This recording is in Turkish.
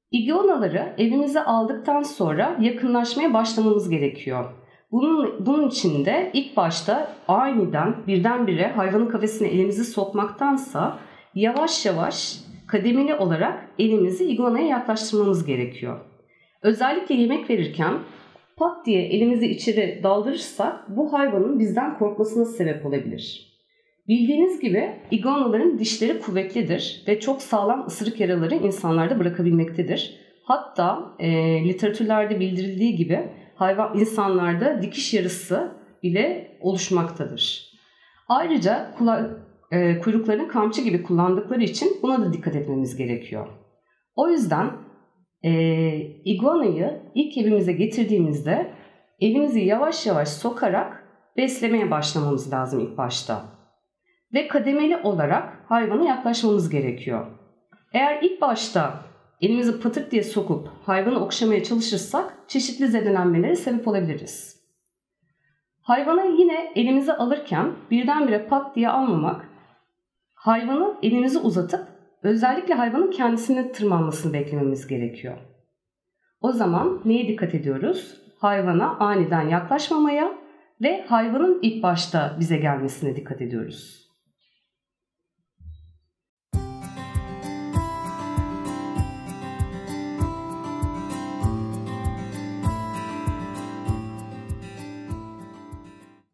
İguanaları evimize aldıktan sonra yakınlaşmaya başlamamız gerekiyor. Bunun için de ilk başta aniden birdenbire hayvanın kafesine elimizi sokmaktansa yavaş yavaş kademeli olarak elimizi iguanaya yaklaştırmamız gerekiyor. Özellikle yemek verirken pat diye elimizi içeri daldırırsak bu hayvanın bizden korkmasına sebep olabilir. Bildiğiniz gibi iguanaların dişleri kuvvetlidir ve çok sağlam ısırık yaraları insanlarda bırakabilmektedir. Hatta literatürlerde bildirildiği gibi insanlarda dikiş yarısı bile oluşmaktadır. Ayrıca kuyruklarını kamçı gibi kullandıkları için buna da dikkat etmemiz gerekiyor. O yüzden iguanayı ilk evimize getirdiğimizde elimizi yavaş yavaş sokarak beslemeye başlamamız lazım ilk başta. Ve kademeli olarak hayvana yaklaşmamız gerekiyor. Eğer ilk başta elimizi patırt diye sokup hayvanı okşamaya çalışırsak çeşitli zedelenmelere sebep olabiliriz. Hayvanı yine elimize alırken birdenbire pat diye almamak, hayvanı elimizi uzatıp özellikle hayvanın kendisine tırmanmasını beklememiz gerekiyor. O zaman neye dikkat ediyoruz? Hayvana aniden yaklaşmamaya ve hayvanın ilk başta bize gelmesine dikkat ediyoruz.